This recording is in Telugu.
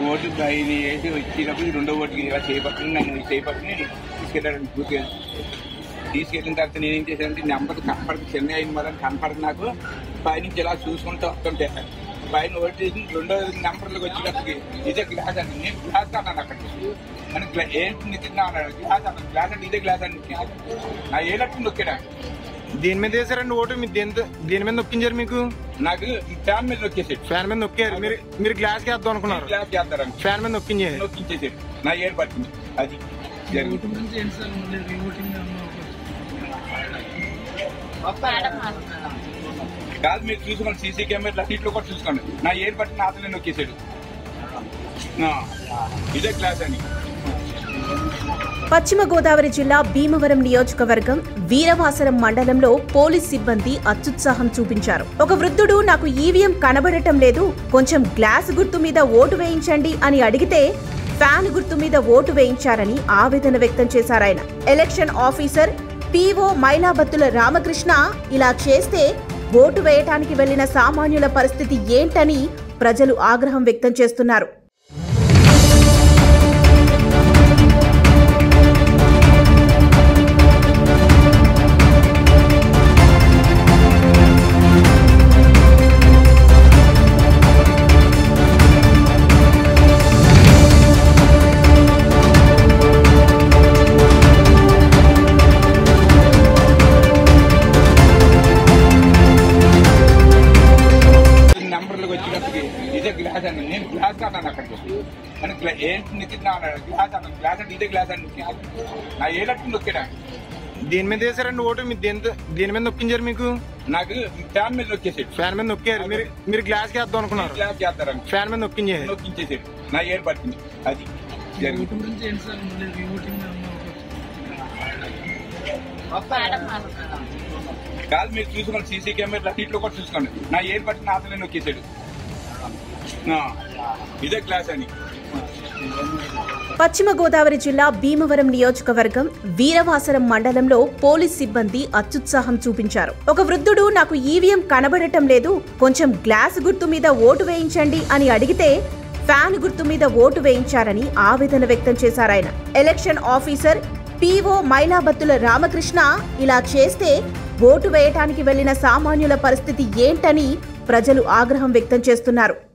ఓటు వేసి వచ్చినప్పుడు రెండో ఓటుకి ఇలా చేయబట్టుకుని నన్ను చేయబట్టుకుని తీసుకెళ్ళాడు. తీసుకెళ్ళిన తర్వాత నేనేం చేశానంటే నెంబర్ కనపడదు, చెన్నై అయిన వల్ల కనపడదు. నాకు పైనుంచి ఇలా చూసుకుంటూ వస్తుంటే పైన ఓటు చేసి రెండో నెంబర్లకు వచ్చినప్పటికి ఇదే గ్లాస్ అండి. నేను గ్లాస్ అన్నాను అక్కడికి. మన ఏంటి నిజంగా అన్నాడు గ్లాస్ అన్నాను. గ్లాస్ అంటే ఇదే గ్లాస్ అని నా ఏలట్టు నొక్కాడు. దేని మీద వేసారండి ఓటు? మీరు దేని మీద నొక్కించారు? మీకు నాకు ఫ్యాన్ మీద నొక్కేసాడు. ఫ్యాన్ మీద నొక్కారు. మీరు గ్లాస్ వేద్దాం అనుకున్నారు. గ్లాస్ చేస్తారని ఫ్యాన్ మీద నొక్కించేసాడు. నా ఏడు పట్టింది. అది కాదు, మీరు చూసుకోండి. సీసీ కెమెరా సీట్లో కూడా చూసుకోండి. నా ఏడు పట్టిన అతనే నొక్కేసాడు. ఇదే క్లాస్ అని. పశ్చిమ గోదావరి జిల్లా భీమవరం నియోజకవర్గం వీరవాసరం మండలంలో పోలీస్ సిబ్బంది అత్యుత్సాహం చూపించారు. ఒక వృద్ధుడు నాకు ఈవీఎం కనబడటం లేదు, కొంచెం గ్లాస్ గుర్తు మీద ఓటు వేయించండి అని అడిగితే ఫ్యాన్ గుర్తు మీద ఓటు వేయించారని ఆవేదన వ్యక్తం చేశారాయన. Election officer PO Mailabattula Ramakrishna ఇలా చేస్తే ఓటు వేయటానికి వెళ్లిన సామాన్యుల పరిస్థితి ఏంటని ప్రజలు ఆగ్రహం వ్యక్తం చేస్తున్నారు. ఇదే గ్లాస్ అండి. నేను గ్లాస్ అన్నాను అక్కడికి. మన ఏంటి నిజంగా అన్నాడు గ్లాస్ అన్నాను. గ్లాస్ అంటే ఇదే గ్లాస్ అని నా ఏలట్టు నొక్కాడు. దేని మీద వేసారండి ఓటు? మీరు దేని మీద నొక్కించారు? మీకు నాకు ఫ్యాన్ మీద నొక్కేసాడు. ఫ్యాన్ మీద నొక్కారు. మీరు గ్లాస్ వేద్దాం అనుకున్నారు. గ్లాస్ చేస్తారని ఫ్యాన్ మీద నొక్కించేసాడు. నా ఏడు పట్టింది. అది కాదు, మీరు చూసుకోండి. సీసీ కెమెరా సీట్లో కూడా చూసుకోండి. నా ఏడు పట్టిన అతనే నొక్కేసాడు. ఇదే క్లాస్ అని. పశ్చిమ గోదావరి జిల్లా భీమవరం నియోజకవర్గం వీరవాసరం మండలంలో పోలీస్ సిబ్బంది అత్యుత్సాహం చూపించారు. ఒక వృద్ధుడు నాకు ఈవీఎం కనబడటం లేదు, కొంచెం గ్లాస్ గుర్తు మీద ఓటు వేయించండి అని అడిగితే ఫ్యాన్ గుర్తు మీద ఓటు వేయించారని ఆవేదన వ్యక్తం చేశారాయన. Election officer PO Mailabattula Ramakrishna ఇలా చేస్తే ఓటు వేయటానికి వెళ్లిన సామాన్యుల పరిస్థితి ఏంటని ప్రజలు ఆగ్రహం వ్యక్తం చేస్తున్నారు.